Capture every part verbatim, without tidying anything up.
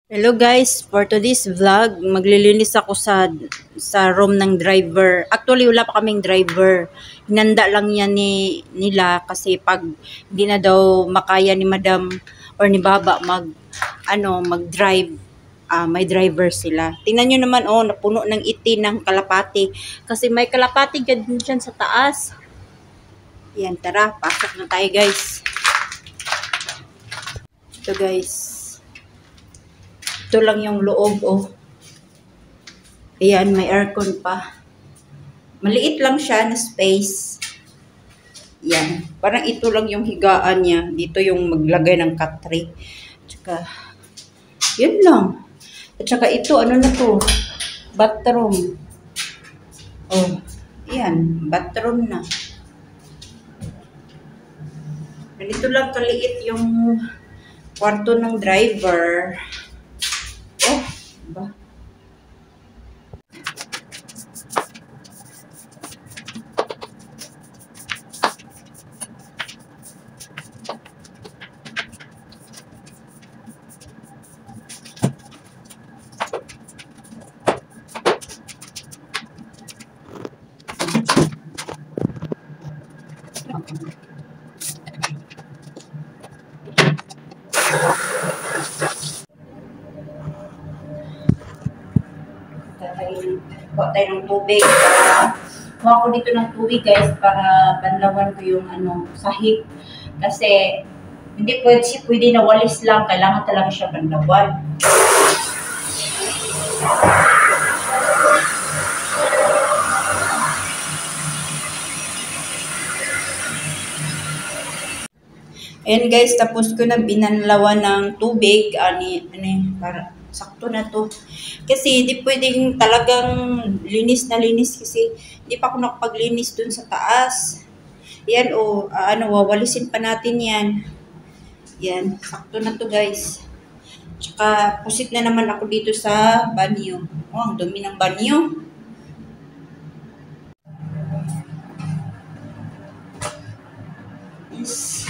Hello guys, for today's vlog, maglilinis ako sa sa room ng driver. Actually, wala pa kaming driver. Hinanda lang yan ni, nila kasi pag hindi na daw makaya ni Madam or ni Baba mag ano, mag-drive, ah, may driver sila. Tingnan nyo naman, oh, napuno ng itin ng kalapati. Kasi may kalapati din dyan sa taas. Yan, tara, pasok na tayo guys. Ito guys. Ito lang yung loob, oh. Ayan, may aircon pa. Maliit lang siya na space. Yan. Parang ito lang yung higaan niya. Dito yung maglagay ng katri. Tsaka, yun lang. At saka ito, ano na to? Bathroom. Oh, yan. Bathroom na. Ganito lang kaliit yung kwarto ng driver. Oh, ba? Kuha tayo ng tubig. Kuha ko dito ng tubig guys para banlawan ko yung ano, sahig. Kasi hindi pwede, pwede na walis lang. Kailangan talaga siya banlawan. Ayan guys, tapos ko na binanlawan ng tubig. Ani, ani, para sakto na to. Kasi di pwedeng talagang linis na linis kasi di pa ako nakapaglinis dun sa taas. Yan o, oh, ano, wawalisin pa natin yan. Yan, sakto na to guys. Tsaka pusit na naman ako dito sa banyo. Oh, ang dumi ng banyo. Yes.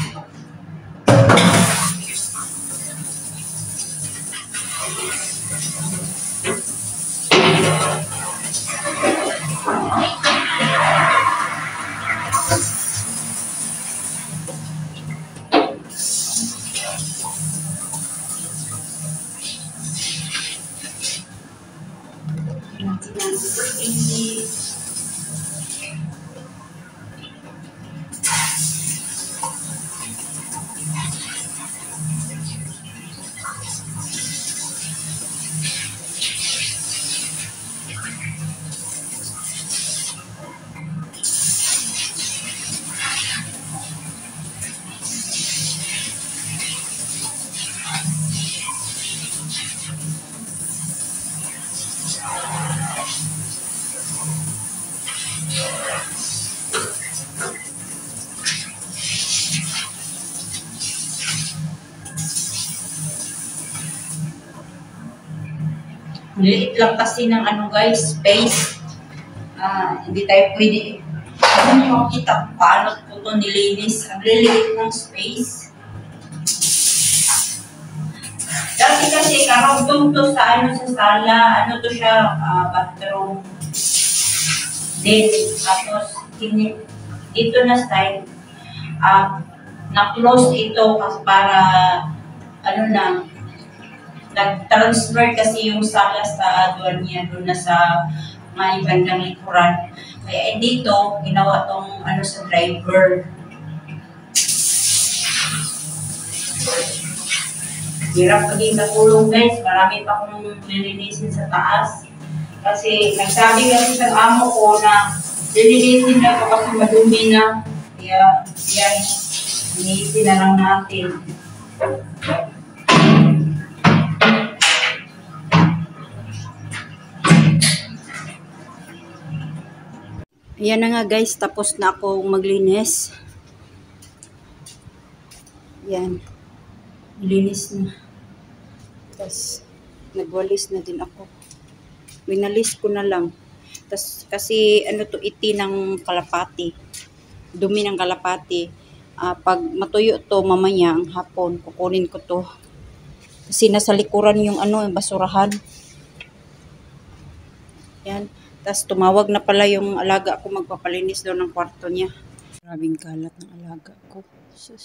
Liit lang kasi ng ano guys, space. Ah, hindi tayo pwede. Ano yung makita kung paano po ito nilinis. Ang liliit ng space. Dati kasi karugtong to sa ano sa sala, ano to siya, uh, bathroom. Then, tapos, dito na style, uh, na-close ito kasi para, ano na, nag-transfer kasi yung sala sa doon niya, doon na sa may bandang likuran. Kaya eh, dito, ginawa tong ano sa driver. Hirap paging nakulong guys, marami pa akong nilinisin sa taas. Kasi nagsabi kasi sa amo ko na nilinisin na ito kasi madumi na. Kaya yan, nilinisin na lang natin. Ayan na nga guys, tapos na ako maglinis. Yan. Linis na. Tapos, nagwalis na din ako. Winalis ko na lang. Tapos, kasi ano to, iti ng kalapati. Dumi ng kalapati. Uh, pag matuyo to mamaya, ang hapon, kukunin ko to. Kasi nasa likuran yung ano, yung basurahan. Yan. Tapos tumawag na pala yung alaga ko magpapalinis daw ng kwarto niya. Maraming kalat ng alaga ko. Sus.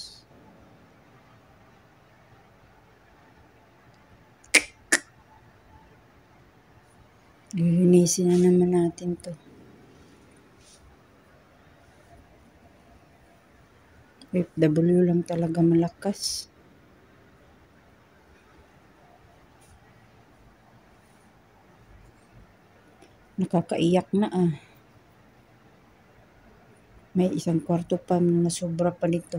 Lilinisin na naman natin to. F W lang talaga malakas. Nakakaiyak na ah. May isang kwarto pa na sobra pa nito.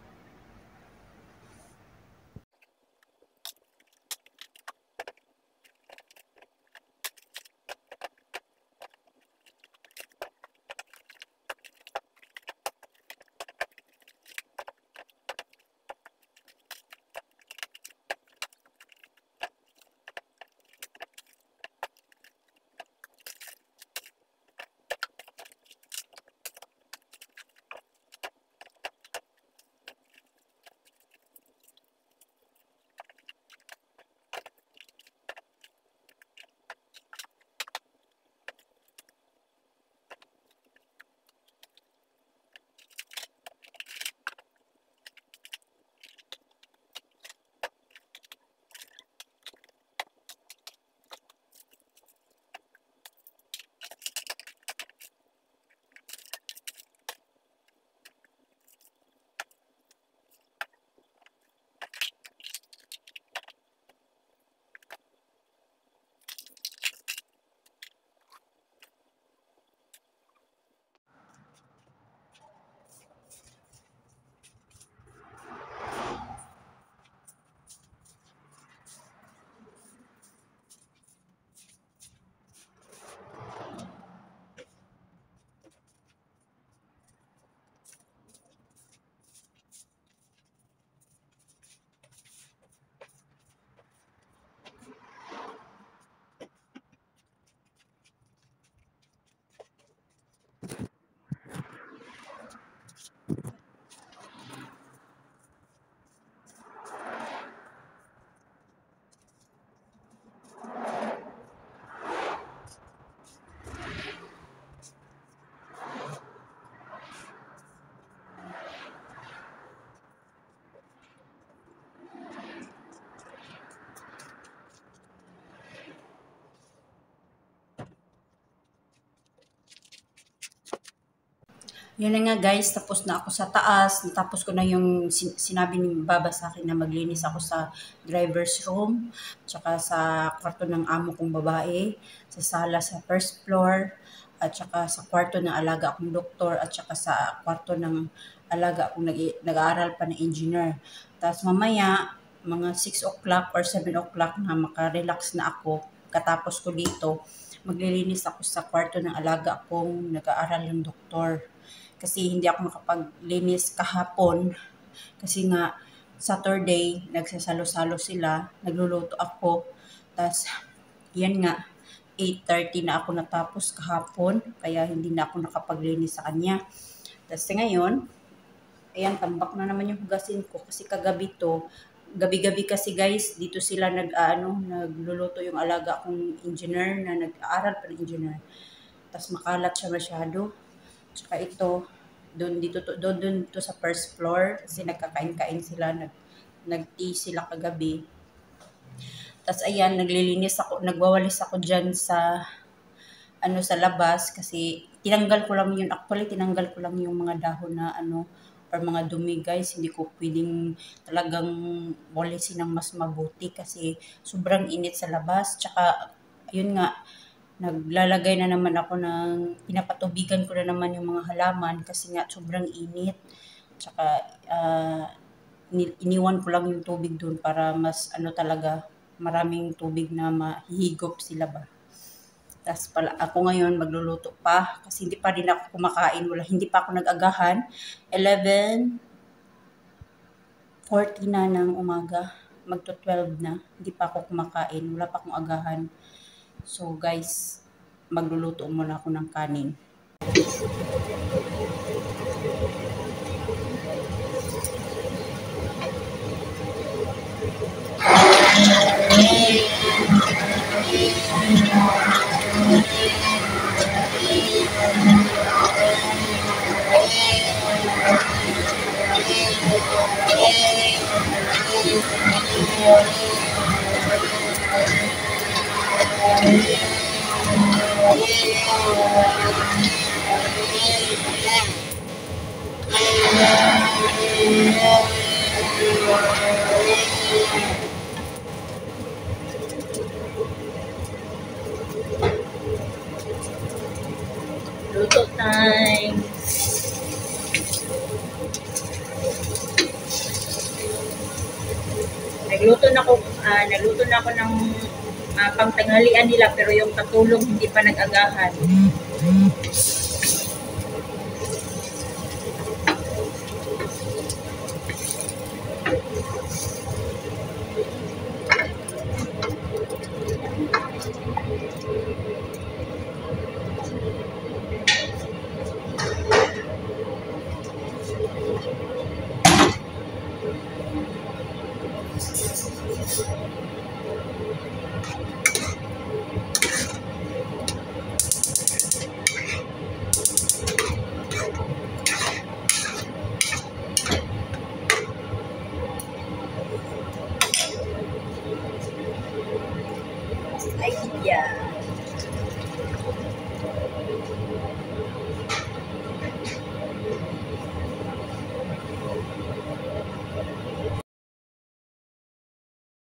Yan na nga guys, tapos na ako sa taas. Natapos ko na yung sin- sinabi ni Baba sa akin na maglinis ako sa driver's room, tsaka sa kwarto ng amo kong babae, sa sala sa first floor, at tsaka sa kwarto ng alaga akong doktor, at tsaka sa kwarto ng alaga akong nag- nag-aaral pa na engineer. Tapos mamaya, mga six o'clock or seven o'clock na makarelax na ako, katapos ko dito, maglilinis ako sa kwarto ng alaga akong nag-aaral ng doktor. Kasi hindi ako nakapaglinis kahapon kasi nga Saturday nagsasalo-salo sila, nagluluto ako. Tapos yan nga eight thirty na ako natapos kahapon kaya hindi na ako nakapaglinis sa kanya. Tapos ngayon, ayan tambak na naman yung hugasin ko kasi kagabi to, gabi-gabi kasi guys, dito sila nag ano, nagluluto yung alaga kong engineer na nag-aaral pa ng engineer. Tapos makalat siya masyado. Tsaka ito, doon dito to, doon doon to sa first floor kasi nagkakain-kain sila, nag nag-tea sila kagabi. Tapos ayan, naglilinis ako, nagwawalis ako diyan sa ano sa labas kasi tinanggal ko lang yun. Actually, tinanggal ko lang yung mga dahon na ano or mga dumi guys. Hindi ko pwedeng talagang walisin ng mas mabuti kasi sobrang init sa labas. Tsaka, yun nga, naglalagay na naman ako ng, pinapatubigan ko na naman yung mga halaman kasi nga sobrang init. Tsaka, ah, ini- iniwan ko lang yung tubig doon para mas ano talaga, maraming tubig na mahihigop sila ba. Tapos pala ako ngayon magluluto pa kasi hindi pa rin ako kumakain, wala, hindi pa ako nag-agahan. eleven forty na ng umaga, magto twelve na, hindi pa ako kumakain, wala pa akong agahan. So guys, magluluto muna ako ng kanin. Luto time. Nagluto na ako, ah, nagluto na ako ng ah, pangtanghalian nila pero yung katulong hindi pa nag-agahan. Idea.